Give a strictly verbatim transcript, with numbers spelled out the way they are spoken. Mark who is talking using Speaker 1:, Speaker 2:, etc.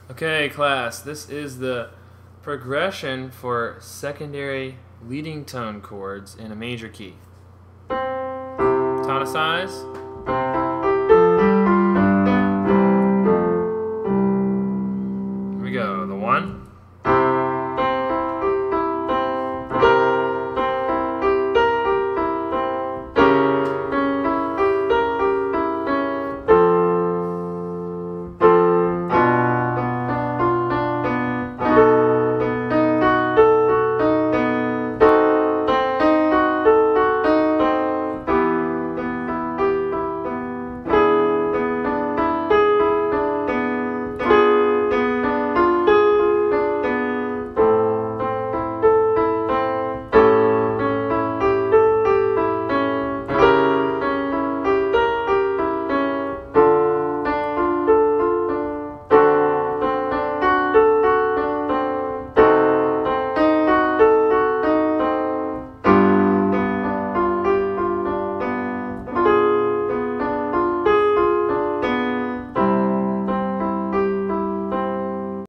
Speaker 1: Okay, class, this is the progression for secondary leading tone chords in a major key. Tonicize.